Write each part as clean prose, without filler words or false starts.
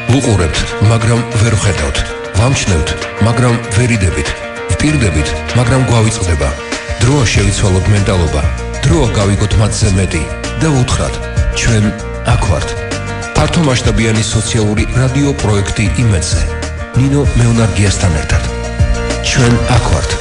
ვუყურებთ, მაგრამ ვერ ვხედავთ. ვამჩნევთ, მაგრამ ვერ იდებით. ვპირდებით, მაგრამ გვავიწყდება. დროა შევიცვალოთ მენტალობა. დროა გავიგოთ მათზე მეტი და ვუთხრათ, ჩვენ აქ ვართ. ფართომასშტაბიანი სოციალური რადიო პროექტი იმედზე. ნინო მეუნარგიასთან ერთად. ჩვენ აქ ვართ.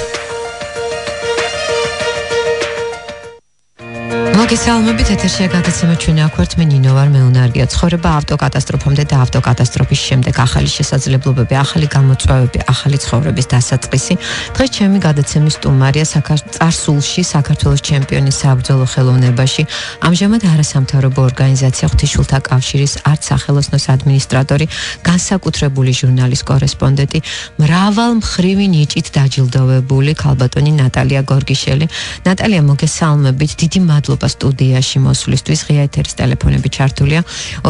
მოგესალმებით, ეთერშია გადაცემა ჩვენ აქ ვართ, მე ნინო ვარ, მეუნარგია. ცხოვრება ავტოკატასტროფამდე და ავტოკატასტროფის შემდეგ ახალი შესაძლებლობები, ახალი გამოწვევები, ახალი ცხოვრების დასაწყისი. დღეს ჩემი გადაცემის სტუმარია წარსულში საქართველოს ჩემპიონი საბრძოლო ხელოვნებაში, ამჟამად არასამთავრობო ორგანიზაცია ღვთისმშობლთა კავშირის არცსახელოსნოს ადმინისტრატორი, განსაკუთრებული ჟურნალის კორესპონდენტი, მრავალმხრივი ნიჭით დაჯილდოვებული ქალბატონი ნატალია გორგიშელი. ნატალია, მოგესალმებით, დიდი მადლობა სტუდიაში მოსვლისთვის. ღია ეთერის ტელეფონები ჩართულია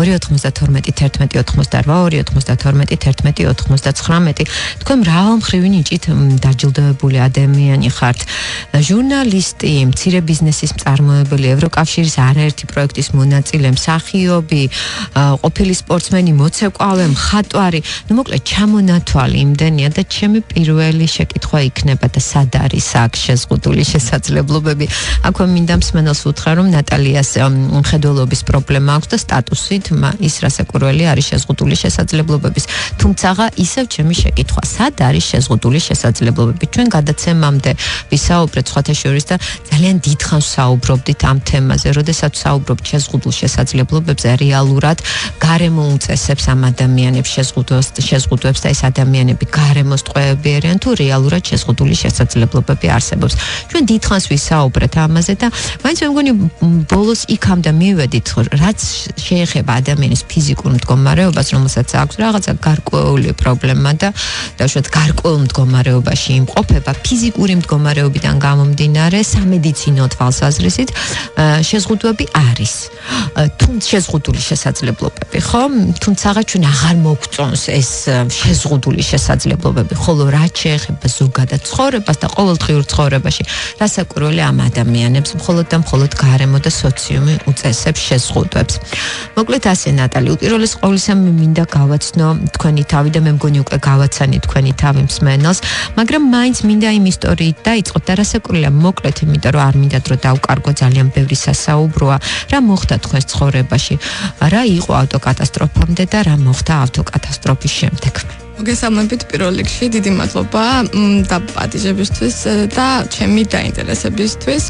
292 11 88 292 11 99. თქვენ მრავალმხრივი ნიჭით დაჯილდოვებული ადამიანი ხართ. ჟურნალისტი, მცირე ბიზნესის მწარმოებელი, ევროკავშირის არაერთი პროექტის მონაწილე, მსახიობი, ყოფილი სპორტსმენი, მოცეკვავე, მხატვარი. ნუ მოკლედ ჩამონათვალი იმდენია და ჩემი პირველი შეკითხვა იქნება და სად არის აქ შეზღუდული შესაძლებლობები? აქვე მინდა მსმენელს უთხრა, რომ ნატალიას მხედველობის პრობლემა აქვს და სტატუსით ის რასაკვირველი არის შეზღუდული შესაძლებლობების. თუმცა ისევ ჩემი შეკითხვა, სად არის შეზღუდული შესაძლებლობები? ჩვენ გადაცემამდე ვისაუბრეთ სხვათა შორის და ძალიან დიდხანს საუბრობდით ამ თემაზე, როდესაც საუბრობთ შეზღუდულ შესაძლებლობებზე, რეალურად გარემო უწესებს ამ ადამიანებს შეზღუდვებს და ეს ადამიანები გარემოს ტყვეები არიან თუ რეალურად შეზღუდული შესაძლებლობები არსებობს. ჩვენ დიდხანს ვისაუბრეთ ამაზე და მაინც მე მგონი ბოლოს იქამდე მივედით, რაც შეეხება ადამიანის ფიზიკურ მდგომარეობას, რომელსაც აქვს რაღაცა გარკვეული პრობლემა და უშუალოდ გარკვეულ მდგომარეობაში იმყოფება, ფიზიკური მდგომარეობიდან გამომდინარე, სამედიცინო თვალსაზრისით შეზღუდვები არის. თუმცა შეზღუდული შესაძლებლობები, ხო? თუმცა ჩვენ აღარ მოგწონს ეს შეზღუდული შესაძლებლობები, ხოლო რაც შეეხება ზოგადად ცხოვრებას და ყოველდღიურ ცხოვრებაში, რასაკვირველი ამ ადამიანებს მხოლოდ და მხოლოდ გარემო და სოციუმი უწესებს შეზღუდვებს. მოკლედ ასე, ნატალი, უპირველეს ყოვლისა მინდა გავაცნო თქვენი თავი და მე მგონი უკვე გავაცანით თქვენი თავი მსმენელს, მაგრამ მაინც მინდა იმ ისტორიით დაიწყოთ და რასაკვირველია მოკლედ, იმიტომ რომ არ მინდათ რომ დავკარგო, ძალიან ბევრი სასაუბროა, რა მოხდა თქვენს ცხოვრებაში, რა იყო ავტოკატასტროფამდე და რა მოხდა ავტოკატასტროფის შემდეგ. მოგესალმებით პირველ რიგში, დიდი მადლობა და პატიჟებისთვის და ჩემი დაინტერესებისთვის.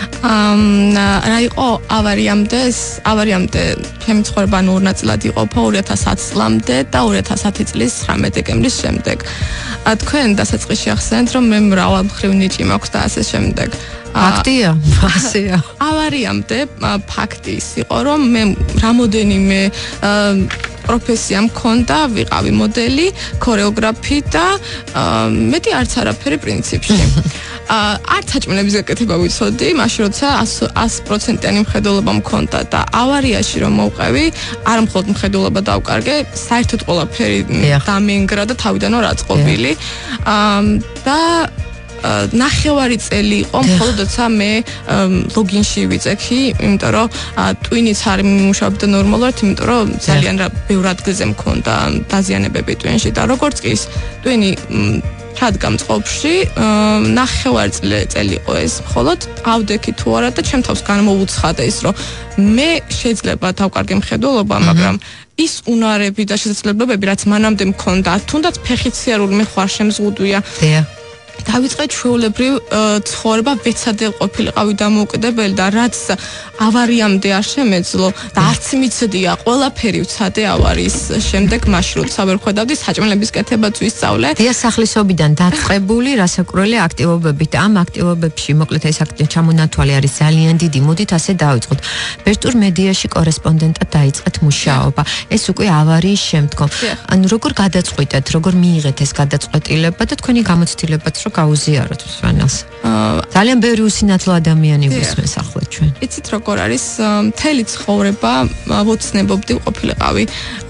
რა იყო ავარიამდე ჩემი ცხოვრება ორი ნაწილად იყოფა 2010 წლამდე და 2010 წლის 19 დეკემბრის შემდეგ. თქვენ დასაწყისში ახსენეთ, რომ მე მრავალმხრივ ნიჭი მაქვს და ასე შემდეგ. ფაქტია, ასეა. ავარიამდე ფაქტი ის იყო, რომ მე რამოდენიმე პროფესია მქონდა, ვიყავი მოდელი, ქორეოგრაფი და მეტი არც არაფერი პრინციპში. არც საჭმელების გაკეთება ვიცოდი, მაშინ როცა 100%-იანი მხედველობა მქონდა და ავარიაში რომ მოვყევი, არ მხოლოდ მხედველობა დავკარგე, საერთოდ ყველაფერი დამენგრა და თავიდან ვარ აწყობილი. და ნახევარი წელი იყო მხოლოდ როცა მე ლოგინში ვიწექი, იმიტომ რომ ტვინიც არ მიმუშავებდა ნორმალურად, იმიტომ რომ ძალიან ბევრ ადგილზე მქონდა დაზიანებები ტვინში და როგორც კი ის ტვინი ჩადგა მწყობში, ნახევარი წელი იყო ეს მხოლოდ ავდექი თუ არა და ჩემ თავს განმოუცხადა ის, რომ მე შეიძლება დავკარგე მხედველობა, მაგრამ ის უნარები და შესაძლებლობები, რაც მანამდე მქონდა, თუნდაც ფეხით სიარული მე ხარ შემზღუდვია. დავიწყე ჩვეულებრივ ცხოვრება, ვეცადე ყოფილიყავი დამოუკიდებელი და რაც ავარიამდე არ შემეძლო და არც მიცდია, ყველაფერი ვცადე ავარიის შემდეგ, მაშინ როცა ვერ ხედავდი საჭმელების კეთებაც ვისწავლე. დიასახლისობიდან დაწყებული რასაკვირველი აქტივობებით, ამ აქტივობებში მოკლედ ეს ჩამონათვალი არის ძალიან დიდი. მოდით ასე დავიწყოთ. ბეჭდურ მედიაში კორესპონდენტად დაიწყეთ მუშაობა. ეს უკვე ავარიის შემდგომ. ანუ როგორ გადაწყვიტეთ, როგორ მიიღეთ ეს გადაწყვეტილება და თქვენი გამოცდილებაც რომ გაუზიაროთ მსმენელს. ძალიან ბევრი usინათლო ადამიანი გვისმენს ახლა ჩვენ. იცით როგორ არის, მთელი ცხოვრება ვოცნებობდი ყოფილიყავი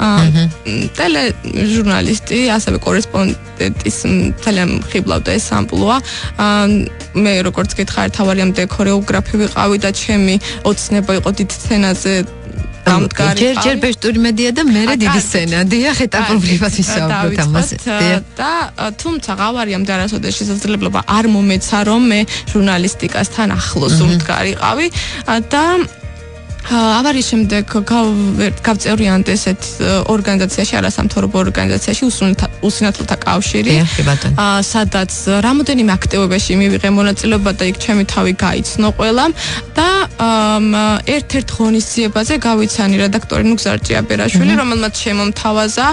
ტელეჟურნალისტი, ასევე კორესპონდენტის ძალიან ხიბლავდა ეს ამპლუა. მე როგორც გითხარით, ავარიამდე ქორეოგრაფი ვიყავი და ჩემი ოცნება იყო დიდ სცენაზე დამდგარი. ჯერ ბეჭდური მედია და მერე დიდი სცენა. დიახ, ეტაპობრივად ვისაუბროთ ამაზე. და თუმცა გავარიამ და არასოდეს შესაძლებლობა არ მომეცა რომ მე ჟურნალისტიკასთან ახლოს უმდგარიყავი და ავარიის შემდეგ გავწევრიანდი ესეთ ორგანიზაციაში, არასამთავრობო ორგანიზაციაში, უსინათლოთა კავშირი, სადაც რამოდენიმე აქტივობაში მივიღე მონაწილეობა და იქ ჩემი თავი გაიცნო ყველა და ერთ-ერთ ღონისძიებაზე გავიცანი რედაქტორი ნუგზარ ჭიაბერაშვილი, რომელმაც შემომთავაზა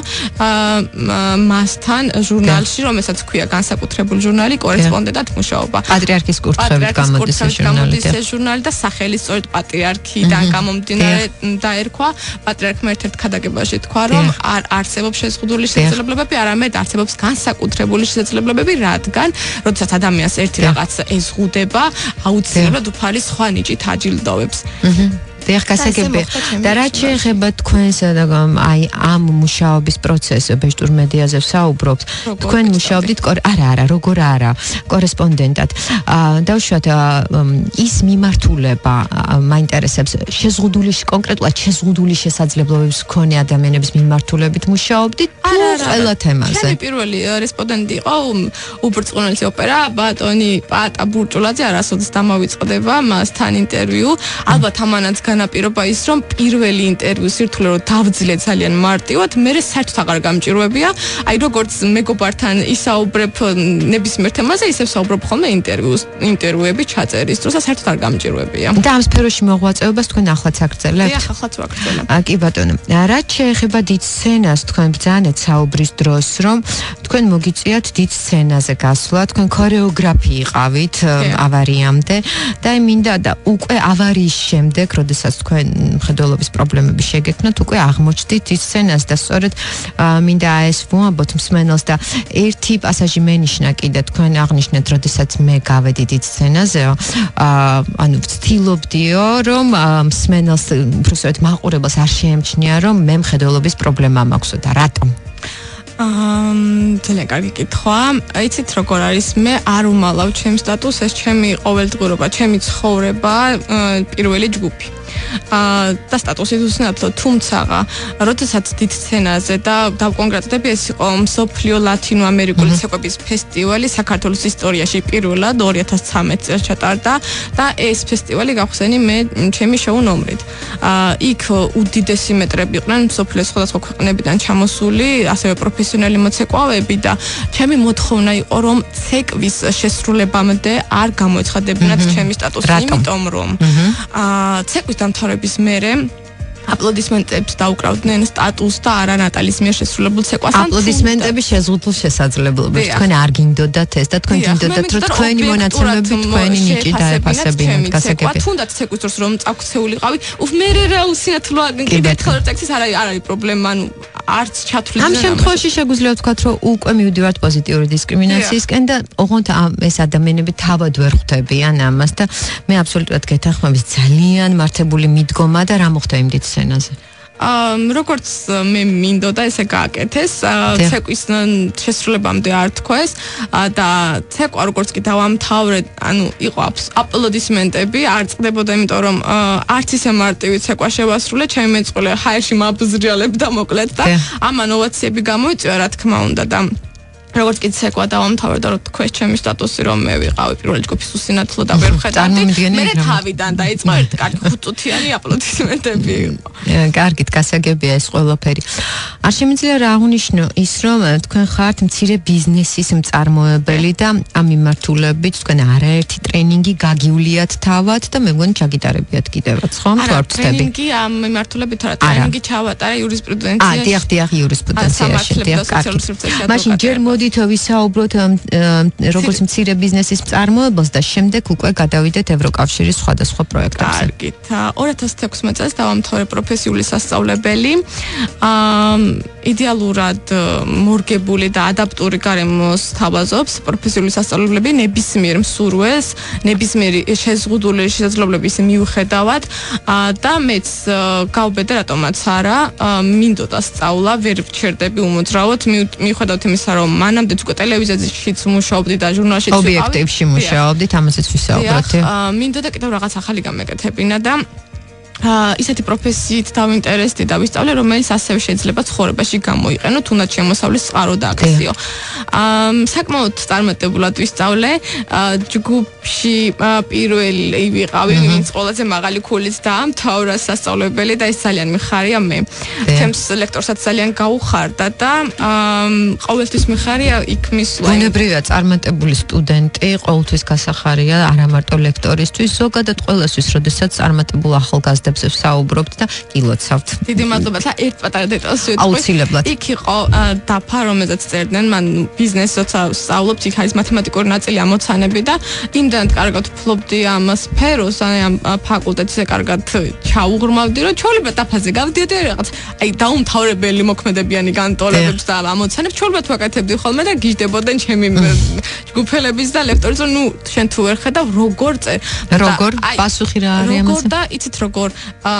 მასთან ჟურნალში, რომელსაც ქვია განსაკუთრებული ჟურნალი, კორესპონდენტად მუშაობა. პატრიარქის კურთხევით გამოდის ეს ჟურნალი და სახელი სწორედ პატრიარქიდან გამომდინარე დაერქვა. პატრიარქმა ერთ-ერთ ქადაგებაში თქვა, რომ არ არსებობს შეზღუდული შესაძლებლობები, არამედ არსებობს განსაკუთრებული შესაძლებლობები, რადგან როდესაც ადამიანს ერთი რაღაც ეზღუდება, აუცილებლად უფალი სხვა ნიჭით აჯილდოვებს. დიახ, გასაგებია. და რაც შეეხება თქვენს აი ამ მუშაობის პროცესს ბეჭდურ მედიაზე ვსაუბრობთ. თქვენ მუშაობდით როგორ არა კორესპონდენტად. დავუშვათ ის მიმართულება მაინტერესებს კონკრეტულად შეზღუდული შესაძლებლობების მქონე ადამიანების მიმართულებით მუშაობდით თუ ყველა თემაზე? ჩემი პირველი რესპონდენტი იყო უბრწყინვალე ოპერა ბატონი პატა ბურჭულაძე, არასოდეს დამავიწყდება მასთან ინტერვიუ. ალბათ ამანაც განაპირობა ის, რომ პირველი ინტერვიუ სირთულე რომ დავძლე ძალიან მარტივად, მე საერთოდ აღარ გამჭირვებია. აი როგორც მეგობართან ისაუბრებ ნებისმიერ თემაზე, ისევ საუბრობ ხოლმე ინტერვიუები ჩაწერის დროს, საერთოდ არ გამჭირვებია. და ამ სფეროში მოღვაწეობას თქვენ ახლაც აგრძელებთ? დიახ, ახლაც ვაგრძელებ. კი ბატონო, რაც შეეხება დიდ სცენას, თქვენ ბრძანეთ საუბრის დროს, რომ თქვენ მოგიწიათ დიდ სცენაზე გასვლა, თქვენ ქორეოგრაფი იყავით ავარიამდე და მინდა და უკვე ავარიის შემდეგ, როდესაც თქვენ მხედველობის პრობლემები შეგექმნათ, უკვე აღმოჩნდით ის სცენას და სწორედ მინდა ეს ვუამბოთ მსმენელს და ერთი პასაჟი მენიშნა კიდე თქვენ აღნიშნეთ, როდესაც მე გავედი დიდ სცენაზე, ანუ ვცდილობდიო, რომ მსმენელს უბრალოდ მაყურებელს არ შეემჩნია, რომ მე მხედველობის პრობლემა მაქვსო და რატომ? ძალიან კარგი კითხვა. იცით როგორ არის, მე არ უმალავ ჩემ სტატუსს, ეს ჩემი ყოველდღიურობა, ჩემი ცხოვრება, პირველი ჯგუფი. და სტატუსით უსინათლო, თუმცა როდესაც დიდ სცენაზე და დავკონკრეტდები, ეს იყო მსოფლიო ლათინო ამერიკული ცეკვების ფესტივალი საქართველოს ისტორიაში პირველად 2013 წელს ჩატარდა და ეს ფესტივალი გავხსენი მე ჩემი შოუ ნომრით. იქ უდიდესი მეტრები იყვნენ მსოფლიოს სხვადასხვა ქვეყნებიდან ჩამოსული, ასევე პროფესიონალი მოცეკვავები და ჩემი მოთხოვნა იყო, რომ ცეკვის შესრულებამდე არ გამოეცხადებინათ ჩემი სტატუსი, იმიტომ რომ ცეკვის დამთავრების მერე აპლოდისმენტებს დაუკრავდნენ სტატუსს და არა ნატალის მიერ შესრულებულ ცეკვას. აპლოდისმენტები შეზღუდულ შესაძლებლობებს. თქვენ არ გინდოდათ ეს და თქვენ გინდოდათ, რომ თქვენი მონაცემები თქვენი ნიჭი დაეფასებინათ. გასაგებია. თუნდაც ცეკვის დროს რომ წაქცეულიყავი, მერე რა უსინათლოა, კიდე ერთხელ წექცის არ არის პრობლემა, ანუ არც ჩათვლით. ამ შემთხვევაში შეგვიძლია ვთქვათ, რომ უკვე მივდივართ პოზიტიური დისკრიმინაციისკენ და ოღონდ ეს ადამიანები თავად ვერ ხვდებიან ამას და მე აბსოლუტურად გეთანხმებით, ძალიან მართებული მიდგომა და რა მოხდა იმ დიდ სცენაზე? როგორც მე მინდოდა ესე გააკეთეს, ცეკვის შესრულებამდე არ თქვეს და ცეკვა როგორც კი დავამთავრე, ანუ იყო აპლოდისმენტები, არ წყდებოდა, იმიტომ რომ არც ისე მარტივი ცეკვა შევასრულე, ჩემი მეწყვილე ჰაერში მაბზრიალებდა მოკლედ და ამან ოვაციები გამოიწვია, რა თქმა უნდა და როგორც კი ცეკვა დავამთავრე და რომ თქვეს ჩემი სტატუსი, რომ მე ვიყავი პირველი ჯგუფის უსინათლო და ვერ ვხედავდი, მე თავიდან დაიწყო ერთ კარგი ხუთწუთიანი აპლოდისმენტები. კარგით, გასაგებია ეს ყველაფერი. არ შემიძლია რა აღნიშნო ის, რომ თქვენ ხართ მცირე ბიზნესის მწარმოებელი და ამ მიმართულებით თქვენ არაერთი ტრენინგი გაგიuliat თავად და მე მგონი ჩაგიტარებიათ კიდევაც, ხო? თუ არ ვწდები. ტრენინგი ამ მიმართულებით არა, ტრენინგი ჩავატარე იურისპრუდენციაში. დიახ, იურისპრუდენციაში, დიახ, კარგი. მაშინ ჯერ მოდით ვისაუბროთ როგორც მცირე ბიზნესის მწარმოებელს და შემდეგ უკვე გადავიდეთ ევროკავშირის სხვადასხვა პროექტებზე. კარგით. 2016 წელს დავამთავრე პროფესიული სასწავლებელი. იდეალურად მორგებული და ადაპტური გარემოს თავაზობს პროფესიული სასწავლებლები ნებისმიერ მსურველს, ნებისმიერი შეზღუდული შესაძლებლობის მიუხედავად და მეც გავბედე რატომაც არა, მინდოდა სწავლა, ვერ ვჩერდები უმოძრაოდ, მიუხედავად იმისა, რომ მანამდეც უკვე ტელევიზიაშიც მუშაობდი და ჟურნალშიც ვიყავი. ობიექტივში მუშაობდით, ამასაც ვისაუბრეთ. მინდოდა კიდევ რაღაც ახალი გამეკეთებინა და ისეთი პროფესიით დავინტერესდი და ვისწავლე, რომელიც ასევე შეიძლება ცხოვრებაში გამოიყენო, თუნდაც შემოსავლის წყარო და აქციო. საკმაოდ წარმატებულად ვისწავლე, ჯგუფში პირველი ვიყავი, ვინც ყველაზე მაღალი ქულით დაამთავრა სასწავლებელი და ეს ძალიან მიხარია მე. ჩემს ლექტორსაც ძალიან გაუხარდა და ყოველთვის მიხარია იქ მისვლა. ბუნებრივია, წარმატებული სტუდენტი ყოველთვის გასახარია არა მარტო ლექტორისთვის, ზოგადად ყველასთვის, როდესაც წარმატებულ ახალგაზრდებს ვსაუბრობთ და გილოცავთ. დიდი მადლობა. და ერთ პატარა დეტალს ვიტყვი. აუცილებლად. იქ იყო დაფა, რომელზეც წერდნენ, მან ბიზნესსაც სწავლობთ, იქ არის მათემატიკური ნაწილი, ამოცანები და იმდანაც კარგად ვფლობდი ამ სფეროს, ამ ფაკულტეტზე კარგად ჩაუღრმავდი, რომ ჩვეულებრივ დაფაზე გავდიოდი რაღაც აი დაუმთავრებელი მოქმედებიანი განტოლებებს და ამოცანებს ჩვეულებრივ ვაკეთებდი ხოლმე და გიждდებოდნენ ჩემი ჯგუფელების და ლექტორის, რომ ნუ შენ თუ ვერ ხედავ როგორ წერ. როგორ პასუხი რა არის ამაზე? როგორ და იცით როგორ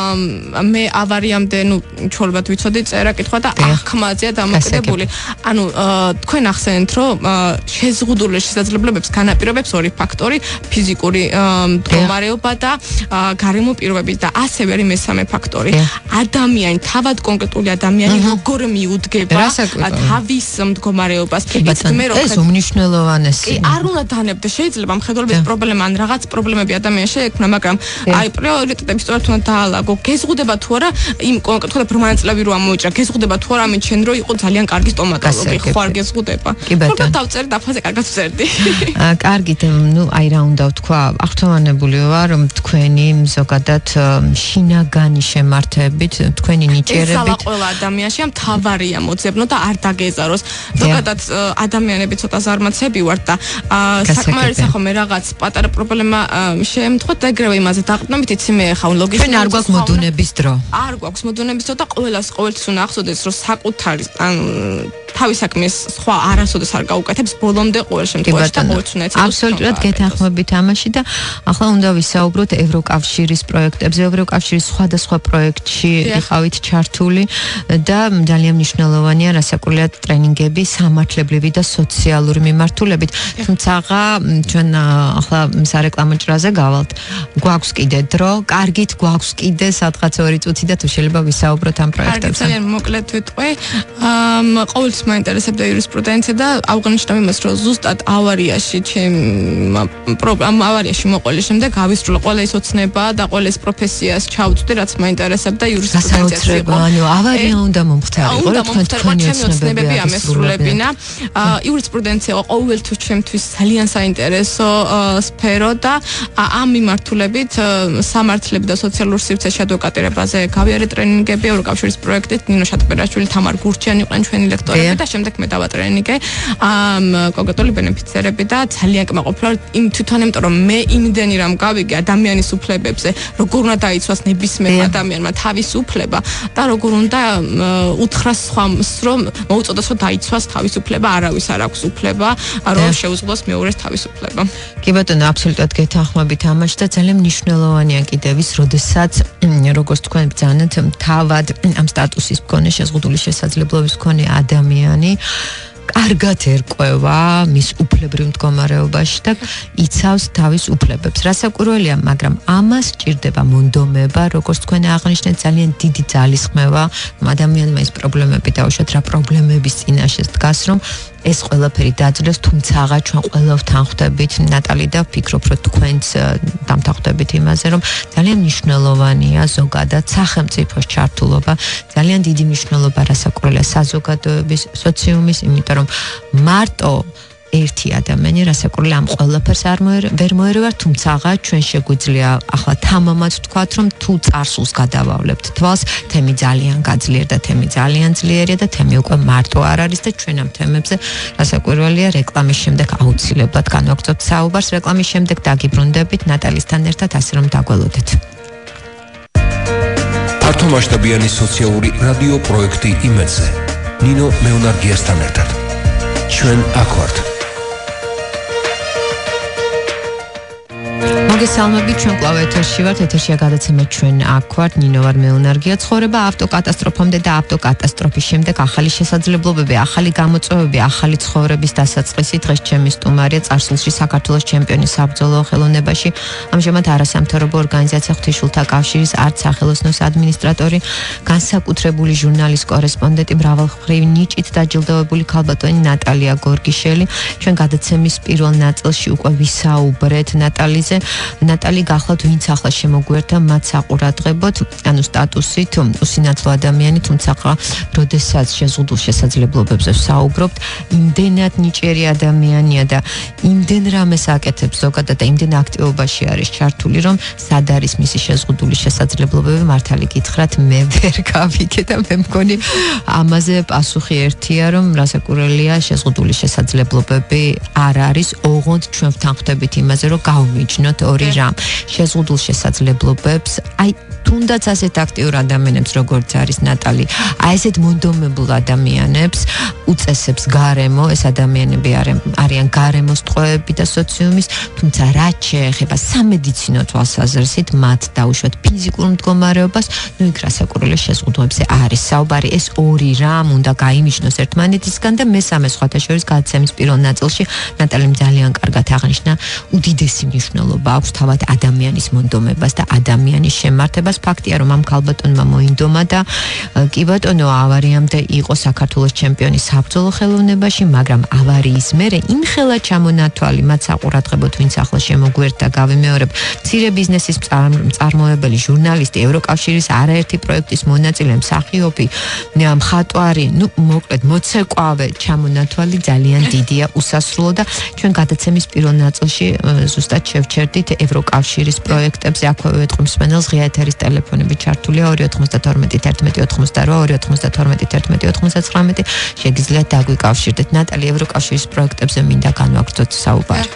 მე ავარიამდე ნუ ჩვეულებრივ ვიცოდი წერა კითხვა და ახმაზეა დამოკიდებული. ანუ თქვენ ახსენეთ, რომ შეზღუდული შესაძლებლობებს განაპირობებს ორი ფაქტორი, ფიზიკური მდგომარეობა და გარემო პირობები და ასევე არის მესამე ფაქტორი. ადამიანი, თავად კონკრეტული ადამიანი როგორ მიუდგება თავის მდგომარეობას. ეს უმნიშვნელოვანესი. არ უნდა დანებდე, შეიძლება მხედველობის პრობლემა ან რაღაც პრობლემები ადამიანს შეექმნა, მაგრამ აი პრიორიტეტები სწორად უნდა დაალაგო. გეზღუდება თუ არა იმ კონკრეტულად ბრმანწლები რო ამოიჭრა, გეზღუდება თუ არა ამით შენ რო იყო ძალიან კარგი სტომატოლოგი, ხო არ გეზღუდება. თორემ დავწერე დაფაზე კარგად ვწერდი. კარგით, ნუ აი რა უნდა ვთქვა, აღთვალმანებული ვარ თქვენი ზოგადად შინაგანი შემართებით, თქვენი ნიჭიერებით. ეს ყველა ადამიანში მთავარია მოძებნო და არ დაგეზაროს. ზოგადად ადამიანები ცოტა ზარმაცები ვართ და საკმარისია ხოლმე რაღაც პატარა პრობლემა შეემთხვა და ეგრევე იმაზე დაყრდნობით, იცი მე ხა ლოგისტიკა. ჩვენ არ გვაქვს მოდუნების დრო. არ გვაქვს მოდუნების დრო და ყოველთვის უნდა ახსოვდეს, რომ საკუთარი თავის საქმეს სხვა არასოდეს არ გაუკეთებს ბოლომდე ყოველ შემთხვევაში და ყოველთვის უნდა ეცადოს. აბსოლუტურად გეთანხმებით ამაში და ახლა უნდა ვისაუბროთ ევროკავშირის პროექტებზე, ევროკავშირის სხვადასხვა პროექტში იყავით ჩართული და ძალიან მნიშვნელოვანია რასაკურველად ტრენინგები სამართლებრივი და სოციალური მიმართულებით. თუმცა ჩვენ ახლა სარეკლამო ჭრაზე გავალთ. გვაქვს კიდე დრო, კარგით გვაქვს კიდე სადღაც 2 წუთი და თუ შეიძლება ვისაუბროთ ამ პროექტებზე. ძალიან მოკლედ ვიტყვი. ყოველთვის მაინტერესებდა იურისპრუდენცია და აღნიშნავ იმას, რომ ზუსტად ავარიაში ავარიაში მოყოლის შემდეგ გავისრულე ყველა ის ოცნება და ყველა ის პროფესიას ჩავწვდი, რაც მაინტერესებდა იურისპრუდენციაში. ანუ ავარია უნდა მომხდარიყო, რომ თქვენი ოცნებები ამესრულებინა. იურისპრუდენცია ყოველთვის ჩემთვის ძალიან საინტერესო სფერო და ამ მიმართულებით სამართლები და სოციალურ სივრცეში ადვოკატირებაზე გავიარე ტრენინგები ევროკავშირის პროექტით. ნინო შატბერაშვილი, თამარ გურჩიანი იყვნენ ჩვენი ლექტორები და შემდეგ მე დავატრენინგე კონკრეტული ბენეფიცერები და ძალიან კმაყოფილა იმ თვითონ იმიტომ რომ მე იმდენი რამ გავიგე ადამიანის უფლებებზე, როგორ უნდა დაიცვას ნებისმიერ ადამიანმა თავის უფლება და როგორ უნდა უთხრას სხვას, რომ მოუწოდოს რომ დაიცვას თავის უფლება, არავის არ აქვს უფლება რომ შეუძლოს მეორეს თავის უფლება. კი ბატონო, აბსოლუტურად გეთანხმებით ამაში და ძალიან მნიშვნელოვანია კიდევ ის, როდესაც როგორც თქვენ ბრძანეთ, თავად ამ სტატუსის მქონე შეზღუდული შესაძლებლობის მქონე ადამიანი კარგად ერკვევა მის უფლებრივ მდგომარეობაში და იცავს თავის უფლებებს. რასაკვირველია, მაგრამ ამას სჭირდება მონდომება, როგორც თქვენ აღნიშნეთ, ძალიან დიდი ძალისხმევა, ადამიანმა ის პრობლემები დაუშვათ, რა პრობლემების წინაშე დგას, რომ ეს ყველაფერი დაძლევს, თუმცა ჩვენ ყველა ვთანხმდებით, ნატალი და ვფიქრობ, რომ თქვენც დამთანხმდებით იმაზე, რომ ძალიან მნიშვნელოვანია ზოგადად სახელმწიფოს ჩართულობა, ძალიან დიდი მნიშვნელობა რასაკვირველია საზოგადოების, სოციუმის, იმიტომ რომ მარტო ერთი ადამიანი რასაკვირველია ამ ყველაფერს ვერ მოერევარ, თუმცა ჩვენ შეგვიძლია ახლა თამამად ვთქვათ, რომ თუ წარსულს გადავავლებთ თვალს, თემი ძალიან გაძლიერდა, თემი ძალიან ძლიერია და თემი უკვე მარტო არ არის და ჩვენ ამ თემებზე რასაკვირველია რეკლამის შემდეგ აუცილებლად განვაგრძობთ საუბარს, რეკლამის შემდეგ დაგიბრუნდებით ნატალისთან ერთად, ასე რომ დაგველოდეთ. ფართომასშტაბიანი სოციალური რადიო პროექტი იმედზე. ნინო მეუნარგიასთან ერთად. ჩვენ აქ ვართ. მოგესალმებით, ჩვენ კვლავ ეთერში ვართ. ეთერშია გადაცემა ჩვენ აქ ვართ. ნინო ვარ, მეუნარგია ცხოვრება ავტოკატასტროფამდე და ავტოკატასტროფის შემდეგ ახალი შესაძლებლობები, ახალი გამოწვევები, ახალი ცხოვრების დასაწყისი. დღეს ჩემი სტუმარია წარსულში საქართველოს ჩემპიონი საბრძოლო ხელოვნებაში, ამჟამად არასამთავრობო ორგანიზაცია ღვთისმშობლთა კავშირის არცსახელოსნოს ადმინისტრატორი, განსაკუთრებული ჟურნალის კორესპონდენტი, მრავალმხრივი ნიჭით დაჯილდოვებული ქალბატონი ნატალია გორგიშელი. ჩვენ გადაცემის პირველ ნაწილში უკვე ვისაუბრეთ ნატალიზე. ნატალი გახლავთ ვინც ახლა შემოგვერთა მათ საყურადღებოთ, ანუ სტატუსით უსინათლო ადამიანი, თუმცა როდესაც შეზღუდულ შესაძლებლობებზე ვსაუბრობთ, იმდენად ნიჭიერი ადამიანია და იმდენ რამეს აკეთებს ზოგადად და იმდენ აქტივობაში არის ჩართული, რომ სად არის მისი შეზღუდული შესაძლებლობები, მართალი გითხრათ, მე ვერ გავიგე და მე მგონი ამაზე პასუხი ერთია, რომ რასაკურველია შეზღუდული შესაძლებლობები არ არის, ოღონდ ჩვენ ვთანხმდებით იმაზე, რომ გავმიჯნოთ ორი რამ შეზღუდულ შესაძლებლობებს, აი თუნდაც ასეთ აქტიურ ადამიანებს როგორც არის ნატალი, აი ესეთ მონდომებულ ადამიანებს უწესებს გარემო, ეს ადამიანები არიან გარემოს ტყვეები და სოციუმის, თუმცა რაც შეეხება სამედიცინო თვალსაზრისით მათ დაუშვათ ფიზიკურ მდგომარეობას, ნუ იქ რასაკურველია შეზღუდვებზე არის საუბარი, ეს ორი რამ უნდა გაიმიჯნოს ერთმანეთისგან და მესამე სხვათა შორის გადაცემის პირველ ნაწილში ნატალიმ ძალიან კარგად აღნიშნა უდიდესი მნიშვნელობა აქვს თავად ადამიანის მონდომებას და ადამიანის შემართებას. ფაქტია, რომ ამ ქალბატონმა მოინდომა და კი ბატონო ავარიამდე იყო საქართველოს ჩემპიონი საბრძოლო ხელოვნებაში, მაგრამ ავარიის მერე იმხელა ჩამონათვალი მათ საყურადღებოთ, ვინც ახლა შემოგვერთა, გავიმეორებ, მცირე ბიზნესის მწარმოებელი, ჟურნალისტი, ევროკავშირის არაერთი პროექტის მონაწილე, მსახიობი, მხატვარი, ნუ მოკლედ მოცეკვავე ჩამონათვალი ძალიან დიდია, უსასრულო და ჩვენ გადაცემის პირველ ნაწილში ზუსტად შევჩერდით ევროკავშირის პროექტებზე, აქვე ვეთყი მსმენელს, ღია ეთერის ტელეფონები ჩართულია 292 11 88 292 11 99. შეგიძლიათ დაგვიკავშირდეთ. ნატალი, ევროკავშირის პროექტებზე მინდა განვაგრძოთ საუბარი.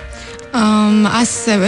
ასევე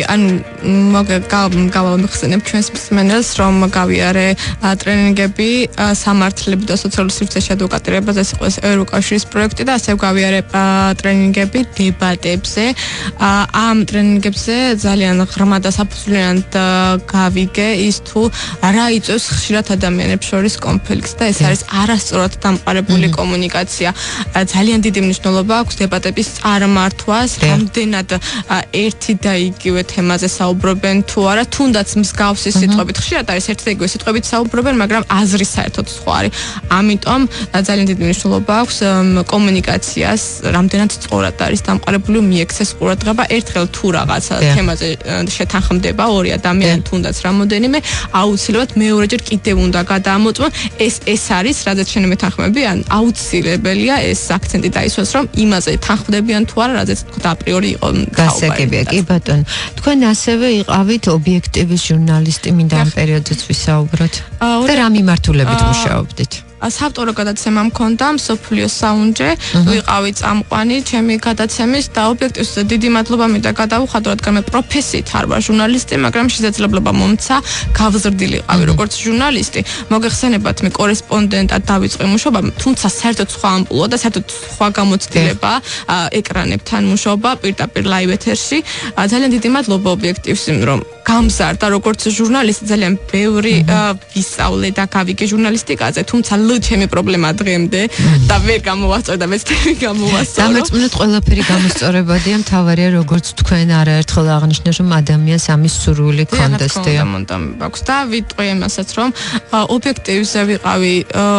გავამახსენებ ჩვენს მსმენელს, რომ გავიარე ტრენინგები სამართლები და სოციალური სივრცეში ადვოკატირებაზე, ეს იყო ევროკავშირის პროექტი და ასევე გავიარე ტრენინგები დებატებზე. ამ ტრენინგებზე ძალიან ღრმა და საფუძვლიანად გავიგე ის თუ რა იწვევს ხშირად ადამიანებს შორის კონფლიქტს და ეს არის არასწორად დამყარებული კომუნიკაცია. ძალიან დიდი მნიშვნელობა აქვს დებატების წარმართვას, რამდენად ერთი და იგივე თემაზე საუბრობენ თუ არა, თუნდაც მსგავსი სიტყვებით. ხშირად არის ერთი და იგივე სიტყვებით საუბრობენ, მაგრამ აზრი საერთოდ სხვა არის. ამიტომ ძალიან დიდი მნიშვნელობა აქვს კომუნიკაციას, რამდენად სწორად არის დამყარებული, მიექცეს ყურადღება. ერთხელ თუ რაღაცა თემაზე შეთანხმდება ორი ადამიანი, თუნდაც რამოდენიმე, აუცილებლად მეორეჯერ კიდევ უნდა გადაამოწმონ. ეს არის, რადგან შენი მეთანხმები, ან აუცილებელია ეს აქცენტი დაისვას, რომ იმაზე თანხმდებიან თუ არა, რადგან თქვა აპრიორი იყო გასაგებია. კი ბატონო, თქვენ ასევე იყავით ობიექტივის ჟურნალისტი, მინდა ამ პერიოდზეც ვისაუბროთ და რა მიმართულებით მუშაობდით? საავტორო გადაცემა მქონდა მსოფლიო საუნჯე, ვიყავი წამყვანი ჩემი გადაცემის და ობიექტივს დიდი მადლობა მინდა გადავუხადო, რადგან მე პროფესიით არ ვარ ჟურნალისტი, მაგრამ შესაძლებლობა მომცა გავზრდილიყავი როგორც ჟურნალისტი. მოგეხსენებათ, მე კორესპონდენტად დავიწყე მუშაობა, თუმცა საერთოდ სხვა ამპლუა და საერთოდ სხვა გამოცდილება, ეკრანებთან მუშაობა, პირდაპირ ლაივ ეთერში. ძალიან დიდი მადლობა ობიექტივს, რომ გამზარდა როგორც ჟურნალისტი, ძალიან ბევრი ვისწავლე და გავიგე ჟურნალისტიკაზე, თუმცა ჩემი პრობლემა დღემდე და ვერ გამოვასწორე და მეც თემი გამოვასწორო. დამეწმუნეთ, ყველაფერი გამოსწორებადია, მთავარია როგორც თქვენ არაერთხელ აღნიშნეთ, რომ ადამიანს ამის სურვილი ქონდეს და აქვს და ვიტყვი იმასაც, რომ ობიექტივზე ვიყავი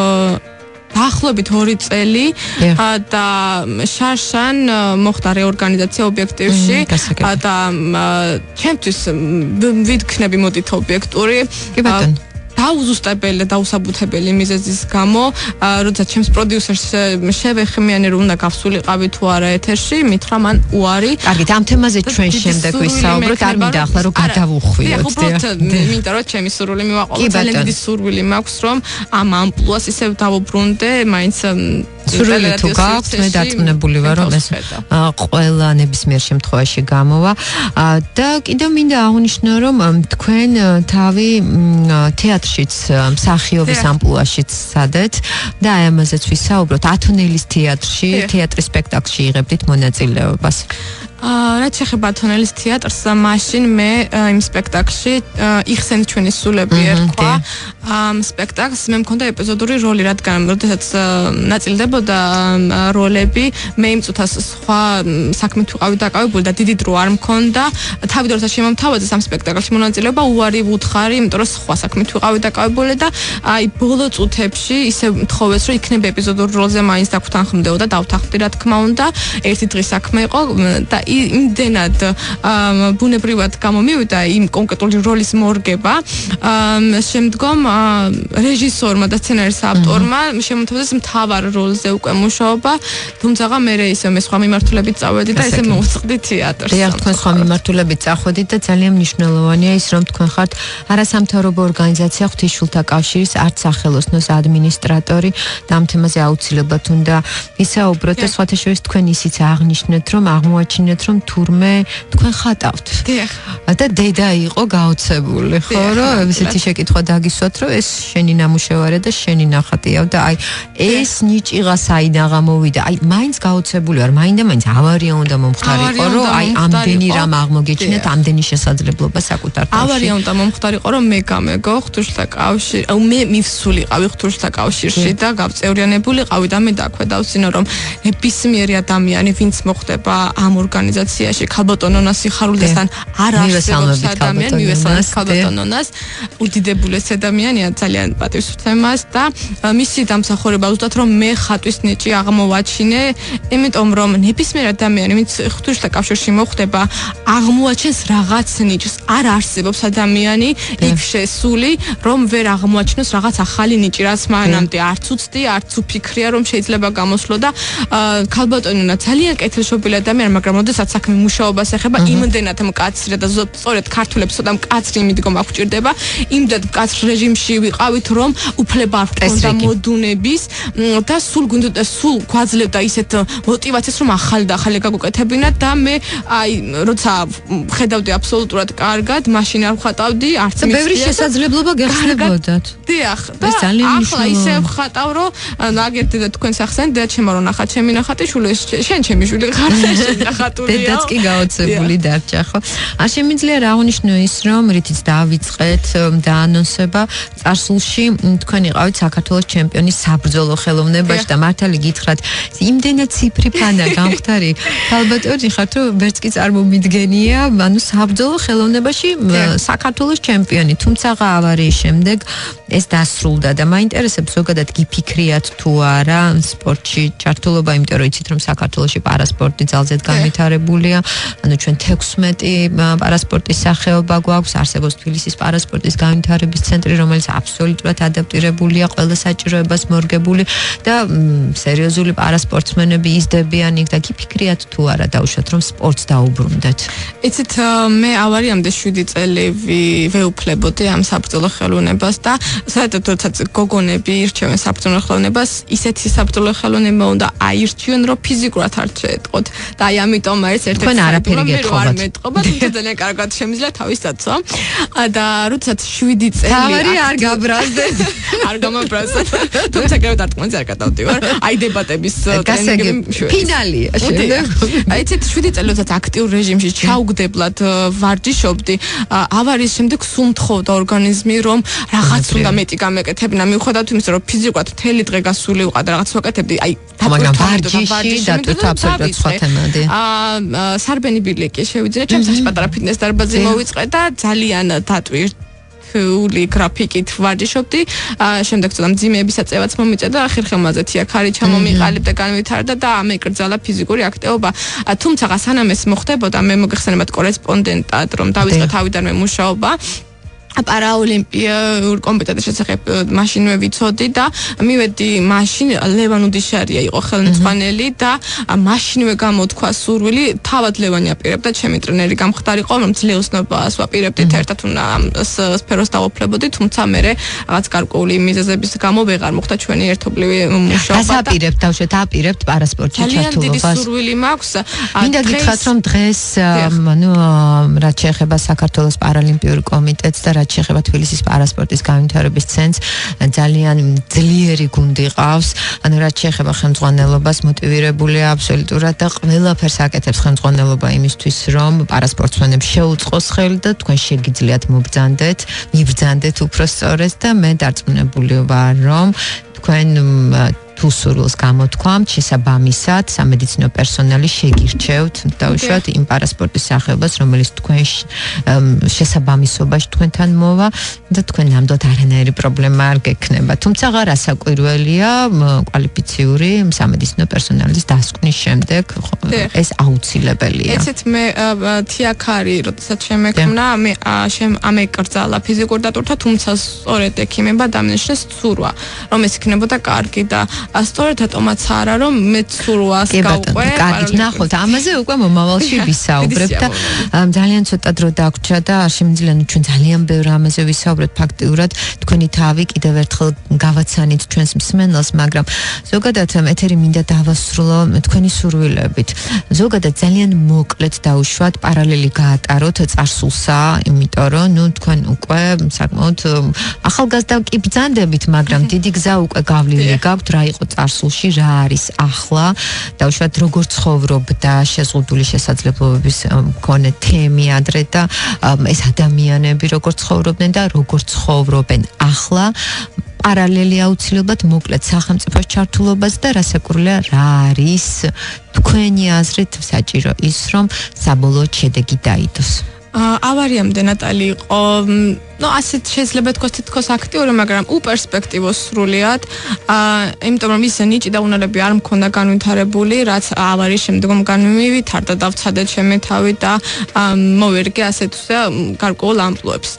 დაახლოებით 2 წელი და შარშან მოხდა რეორგანიზაცია ობიექტივში და ჩემთვის ვიქნები მოდით ობიექტური. კი ბატონო. დაუზუსტებელი და დაუსაბუთებელი მიზეზის გამო, როცა ჩემს პროდიუსერს შევეხმიანე, რომ უნდა გავსულიყავი თუ არა ეთერში, მითხრა მან უარი. კარგით, ამ თემაზე ჩვენ შემდეგ ვისაუბროთ, არ მინდა ახლა რომ გადავუხვიოთ. უბრალოდ მინდა რომ ჩემი სურვილი მივაყოლო, ძალიან დიდი სურვილი მაქვს, რომ ამ ამპლუას ისევ დავუბრუნდე, მაინც სურვილი თუ გაქვთ, მე დაწუნებული ვარ, რომ ეს ყველა ნებისმიერ შემთხვევაში გამოვა. და კიდევ მინდა აღნიშნო, რომ თქვენ თავი თეატრშიც, მსახიობის ამპლუაშიც სადეთ და აი ამაზეც ვისაუბროთ. ათონელის თეატრში, თეატრის სპექტაკლში იღებდით მონაწილეობას. რაც შეეხება ათონელის თეატრს, მაშინ მე იმ სპექტაკლში იხსენით ჩვენი სულები ერქვა. სპექტაკლს მე მქონდა ეპიზოდური როლი, რადგან როდესაც ნაწილდებოდა როლები, მე იმ წუთას სხვა საქმით ვიყავი დაკავებული და დიდი დრო არ მქონდა. თავი დროსაც შემომთავაზეს ამ სპექტაკლში მონაწილეობა, უარი ვუთხარი, იმიტომ რომ სხვა საქმით ვიყავი დაკავებული და აი ბოლო წუთებში ისე მთხოვეს, რომ იქნება ეპიზოდურ როლზე მაინც დაგვრთანხმდეო და დავთანხმდი, რა თქმა უნდა. ერთი დღის საქმე იყო და იმდენად ბუნებრივად გამომივიდა იმ კონკრეტული როლის მორგება. შემდგომ რეჟისორმა და სცენარის ავტორმა შემოთავაზეს მთავარ როლზე უკვე მუშაობა, თუმცა მე ისე მე სხვა მიმართულებით წავედი და ესე მოვწყდი თეატრს. დიახ, თქვენ სხვა მიმართულებით წახვედით და ძალიან მნიშვნელოვანია ის, რომ თქვენ ხართ არასამთავრობო ორგანიზაცია ღვთისმშვილთა კავშირის არც სახელოსნოს ადმინისტრატორი და ამ თემაზე აუცილებლად უნდა ისაუბროთ და სხვათა შორის თქვენ ისიც აღნიშნეთ, რომ აღმოაჩინეთ, რომ თურმე თქვენ ხატავთ. დიახ. და დედა იყო გაოცებული, ხო, რომ ესეთი შეკითხვა დაგისვათ, რომ ეს შენი ნამუშევარი და შენი ნახატია და აი ეს ნიჭიღა საიდან გამოვიდა. აი მაინც გაოცებული ვარ, მაინდა-მაინც ავარია უნდა მომხდარიყო, რომ აი ამდენი რამ აღმოგეჩინეთ, ამდენი შესაძლებლობა საკუთარ თავში. ავარია უნდა მომხდარიყო, რომ მე გამეგო ღვთისმშვილთა კავშირი, მე მივსულიყავი ღვთისმშვილთა კავშირში და გავწევრიანებულიყავი და მე დაქვედავსინო, რომ ნებისმიერი ადამიანი, ვინც მოხდება ამ ორგანიზაციაში, ქალბატონონას სიხარულდესთან არ არსებობს ადამიანი, მივესალმებით ქალბატონონას, უდიდებულეს ადამიანია, ძალიან პატივს ვცემას და მისი დამსახურება ზუსტად რომ მე ხატვის ნიჭი აღმოვაჩინე, იმიტომ რომ ნებისმიერ ადამიანი, ვინც ღვთისმშვილთა კავშირში მოხდება, აღმოაჩენს რაღაც ნიჭს, არ არსებობს ადამიანი იქ შესული, რომ ვერ აღმოაჩინოს რაღაც ახალი ნიჭი, რაც მანამდე არც უცდი, არც უფიქრია, რომ შეიძლება გამოსვლო და ქალბატონონა ძალიან კეთილშობილი ადამიანი, მაგრამ როდესაც საქმე მუშაობას ეხება, იმდენად მკაცრი და სწორედ ქართველებს ცოტა მკაცრი მიდგომა გვჭირდება, იმდენად მკაცრ რეჟიმში ვიყავით, რომ უფლება არ ჰქონდა მოდუნების და სულ გვაძლევდა ისეთ мотивაციას, რომ ახალი და ახალი გაგუკეთებინა და მე აი როცა ხედავდი აბსოლუტურად კარგად, მაშინ არ ვხატავდი, არც მის ბევრი შესაძლებლობა გეხსნებოდათ. დიახ, და ახლა ისე ვხატავ, რომ აგერდი და თქვენ სახსენთ, და ჩემო რომ ნახა ჩემი ნახატი შული, შენ ჩემი შვილი ხარ, შენ ნახატულია. დედაც კი გაოცებული დარჩა, ხო? არ შემიძლია რა აღნიშნო ის, რომ რითიც დაავიწყეთ და ანონსება წარსულში თქვენ იყავით საქართველოს ჩემპიონი საბრძოლო ხელოვნებაში და მართალი გითხრათ, იმდენად ციფრი ფანა გამختარი ქალბატონი ხართ, რომ ვერც კი წარმომიდგენია, ანუ საბრძოლო ხელოვნებაში საქართველოს ჩემპიონი, თუმცა ავარიის შემდეგ ეს დასრულდა და მაინტერესებს ზოგადად გიფიქრიათ თუ არა სპორტში ჩართულობა, იმიტომ რომ იცით რომ საქართველოში პარასპორტი ძალზედ განვითარებულია, ანუ ჩვენ 16 პარასპორტის სახეობა გვაქვს, არსებობს თბილისის პარასპორტის განვითარების ცენტრი, რომელიც აბსოლუტურად ადაპტირებულია ყველა საჭიროებას მორგებული და სერიოზული პარასპორტსმენები იზრდებიან იქ და გიფიქრიათ თუ არა დაუშვათ რომ სპორტს დაუბრუნდეთ. იცით მე ავარიამდე 7 წელი ვეუფლებოდი ამ საბრძოლო ხელოვნებას და საერთოდ როდესაც გოგონები ირჩევენ საბრძოლო ხელოვნებას, ისეთი საბრძოლო ხელოვნება უნდა აირჩიონ, რომ ფიზიკურად არ შეეტყოთ და აი ამიტომ არის ერთ-ერთი თქვენ არაფერი გეტყობათ. არ მეტყობათ, ძალიან კარგად შემიძლია თავის დაცვა და როდესაც 7 წელი თავარი არ გაბრაზდეთ. არ გამობრაზდეთ. თუმცა გადატყვენს არ გადავდივარ. აი დებატების ტრენინგები ფინალია შემდეგ. აი ცეთ 7 წელი როდესაც აქტიურ რეჟიმში ჩაუგდებლად ვარჯიშობდი, ავარიის შემდეგ სულ მთხოვდა ორგანიზმი, რომ რაღაც უნდა მეტი გამეკეთებინა, მიუხედავად იმისა, რომ ფიზიკურად მთელი დღე გასული ვიყავ და რაღაც ვაკეთებდი, აი მაგრამ ვარჯიში დატვირთვა აბსოლუტურად სხვა თემაა. სარბენი ბილიკი შევიძინე, ჩემს პატარა ფიტნეს დარბაზი მოვიწყე და ძალიან დატვირთული გრაფიკით ვარჯიშობდი. შემდეგ ცოტა მძიმეების აწევაც მომიწევდა და ხერხემაზე თიაქარი ჩამომიყალიბდა, განვითარდა და ამეკრძალა ფიზიკური აქტივობა. თუმცა სანამ ეს მოხდებოდა, მე მოგეხსენებათ კორესპონდენტად, რომ დავიწყე თავიდანვე მუშაობა. პარაოლიმპიურ კომიტეტის შესახებ მაშინვე ვიცოდი და მივედი მაშინ ლევან უდიშარია იყო ხელმძღვანელი და მაშინვე გამოთქვა სურვილი თავად ლევანი აპირებდა, ჩემი ტრენერი გამხდარიყო, რომ ძლეოსნობას ვაპირებდით ერთად უნდა სფეროს დავუფლებოდი, თუმცა მე რაღაც გარკვეული მიზეზების გამო ვეღარ მოხდა ჩვენი ერთობლივი მუშაობა. და აპირებთ, დავშოთ აპირებთ პარასპორტში ჩართულობას. ძალიან დიდი სურვილი მაქვს. მინდა გითხრათ, რომ დღეს, ანუ რაც შეეხება საქართველოს პარალიმპიურ კომიტეტს და რაც შეეხება თბილისის პარასპორტის განვითარების ცენტრს, ძალიან ძლიერი გუნდი ყავს, ანუ რაც შეეხება ხელმძღვანელობას, მოტივირებულია აბსოლუტურად და ყველაფერს აკეთებს ხელმძღვანელობა იმისთვის, რომ პარასპორტსმენებს შეუწყოს ხელი და თქვენ შეგიძლიათ მიბრძანდეთ უფრო სწორედ და მე დარწმუნებული ვარ, რომ თქვენ თუ სურვილს გამოთქვამთ, შესაბამისად სამედიცინო პერსონალი შეგირჩევთ დაუშვათ იმ პარასპორტის სახეობას, რომელიც თქვენ შესაბამისობაში თქვენთან მოვა და თქვენ ნამდვილად არანაირი პრობლემა არ გექნება. თუმცა რასაკვირველია, კვალიფიციური სამედიცინო პერსონალის დასკვნის შემდეგ ეს აუცილებელია. ეცეთ მე თიაქარი, როდესაც შემექმნა, ამეკრძალა ფიზიკურ დატვირთვა, თუმცა სწორედ ექიმებმა დამნიშნეს ცურვა, რომ ეს იქნებოდა კარგი და სწორედ ატომაც არა, რომ მე ცურვას გავყვე. კარგი, ნახოთ, ამაზე უკვე მომავალში ვისაუბრებ და ძალიან ცოტა დრო დაგვრჩა და არ შემიძლია ჩვენ ძალიან ბევრ ამაზე ვისაუბროთ ფაქტიურად. თქვენი თავი კიდევ ერთხელ გავაცანით ჩვენს მსმენელს, მაგრამ ზოგადად ეთერი მინდა დავასრულო თქვენი სურვილებით. ზოგადად ძალიან მოკლედ დაუშვათ, პარალელი გაატაროთ წარსულსა, იმიტომ რომ თქვენ უკვე საკმაოდ ახალგაზრდა კი ბრძანდებით, მაგრამ დიდი გზა უკვე გავლილი გაქვთ, რა იყო წარსულში, რა არის ახლა, დაუშვათ როგორ ცხოვრობდა შეზღუდული შესაძლებლობების მქონე თემი ადრე და ეს ადამიანები როგორ ცხოვრობდნენ და როგორ ცხოვრობენ ახლა. პარალელი აუცილებლად მოკლედ სახელმწიფოს ჩართულობას და რასაკვირველია, რა არის თქვენი აზრით საჭირო ის, რომ საბოლოოდ შედეგი დაიდოს. ავარიამდე ნატალი იყო, ასეთ შეიძლება თქოს აქტიური, მაგრამ უპერსპექტივო სრულიად, იმიტომ რომ ის ნიჭი და უნარები არ მქონდა განვითარებული, რაც ავარიის შემდგომ განმივითარდა და დავცადე ჩემი თავი და მოვერგე ასეთ გარკვეულ ამპლუებს.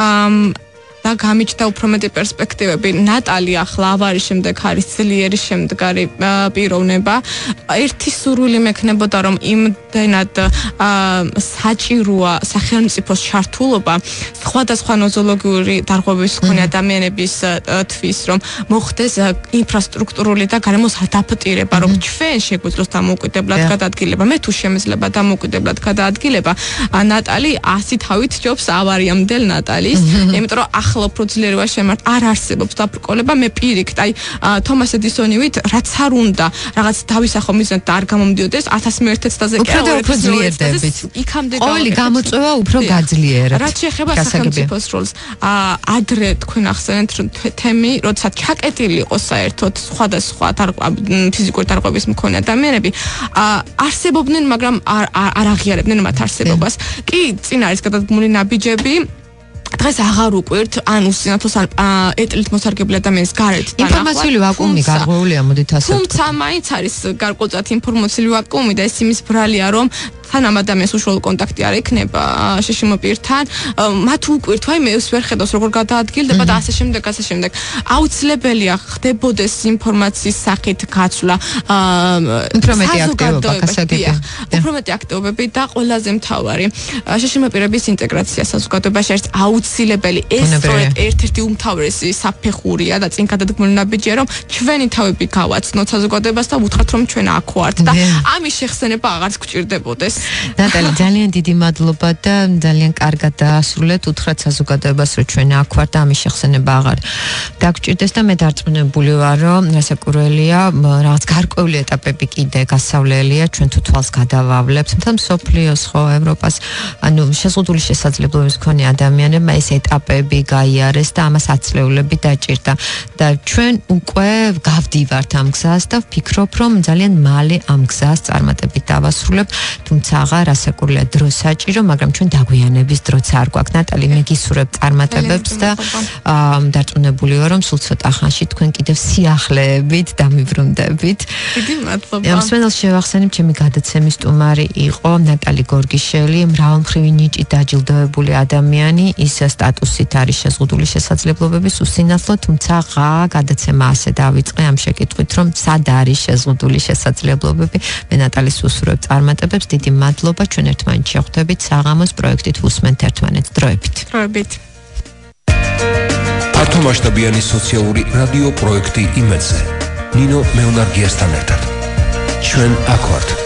და გამიჩნდა უფრო მეტი პერსპექტივები. ნატალი ახლა ავარიის შემდეგ არის ძლიერი შემდგარი პიროვნება. ერთი სურვილი მექნებოდა, რომ იმდენად საჭიროა სახელმწიფოს ჩართულობა სხვადასხვა ნოზოლოგიური დარღვევების მქონე ადამიანების თვის, რომ მოხდეს ინფრასტრუქტურული და გარემოს ადაპტირება, რომ ჩვენ შეგვიძლოს დამოუკიდებლად გადაადგილება. მე თუ შემეძლება დამოუკიდებლად გადაადგილება, ნატალი 100 თავით ჯობს ავარიამდელ ნატალის, იმიტომ რომ ახლა უფრო ძლიერია შემართ, არ არსებობს დაბრკოლება, მე პირიქით, თომას ედისონივით, რაც არ უნდა, რაღაც დავისახო მიზნად და არ გამომდიოდეს 1001 წელზე კი არა, უფრო ძლიერდებით. იქამდე ყოველი გამოწვევა უფრო გაძლიერებთ. რაც შეეხება სახელმწიფოს როლს, ადრე თქვენ ახსენეთ თემი, როდესაც ჩაკეტილი იყო საერთოდ სხვადასხვა ფიზიკური დარღვევის მქონე ადამიანები, არსებობდნენ, მაგრამ არ აღიარებდნენ მათ არსებობას. კი, წინ არის გადადგმული ნაბიჯები, დღეს აღარ უკვირთ ან უსინათლოს ან ეტლით მოსარგებლე ადამიანის გარეთ დანახვა. ინფორმაციული ვაკუუმი გარღვეულია, მოდით ასე ვთქვათ. თუმცა მაინც არის გარკვეულწილად ინფორმაციული ვაკუუმი და ეს იმის ბრალია, რომ თან ამ ადამიანს უშუალო კონტაქტი არ ექნება შეშიმო პირთან, მათ უკვირთ, მე ეს ვერ ხედავს როგორ გადაადგილდება და ასე შემდეგ. აუცილებელია ხდებოდეს ინფორმაციის სახით გაცვლა, უფრო მეტი აქტივობა გასაგებია. უფრო მეტი აქტივობები და ყველაზე მთავარი, შეშიმო პირების ინტეგრაცია საზოგადოებაში არის აუცილებელი. ეს სწორედ ერთ-ერთი უმთავრესი საფეხურია და წინ გადადგმული ნაბიჯია, რომ ჩვენი თავები გავაცნოთ საზოგადოებას და ვუთხრათ, რომ ჩვენ აქ ვართ და ამის შეხსენება აღარც გჭირდებოდეს. ნატალი, ძალიან დიდი მადლობა და ძალიან კარგად დაასრულეთ. უთხრათ საზოგადოებას, რომ ჩვენ აქ ვართ და ამის შეხსენება აღარ დაგჭირდეს და მე დარწმუნებული ვარ, რომ რასაკვირველია, რაღაც გარკვეული ეტაპები კიდე გასავლელია, ჩვენ თუ თვალს გადავავლებთ, მთელ მსოფლიოს, ხო, ევროპას, ანუ შეზღუდული შესაძლებლობების მქონე ადამიანებმა ეს ეტაპები გაიარეს და ამას აწლეულები დაჭირდა და ჩვენ უკვე გავდივართ ამ გზას და ვფიქრობ, რომ ძალიან მალე ამ გზას წარმატებით დავასრულებ, თუმცა რასაკვირველია დრო საჭირო, მაგრამ ჩვენ დაგვიანების დროც არ გვაქვს. ნატალი, მე გისურვებ წარმატებებს და დარწმუნებული ვარ, რომ სულ ცოტა ხანში თქვენ კიდევ სიახლეებით დამიბრუნდებით. დიდი მადლობა. მსმენელს შევახსენებ, ჩემი გადაცემის სტუმარი იყო ნატალი გორგიშელი, მრავალმხრივი ნიჭით დაჯილდოებული ადამიანი, ის სტატუსით არის შეზღუდული შესაძლებლობების უსინათლო, თუმცა გადაცემა ასე დავიწყე ამ შეკითხვით, რომ სად არის შეზღუდული შესაძლებლობები. მე ნატალის უსურვებ წარმატებებს, დიდი მადლობა, ჩვენ ერთმანეთს შევხვდებით საღამოს პროექტით უსმენთ ერთმანეთს დროებით. ფართომასშტაბიანი სოციალური რადიო პროექტი იმედზე. ნინო მეუნარგიასთან ერთად. ჩვენ აქ ვართ.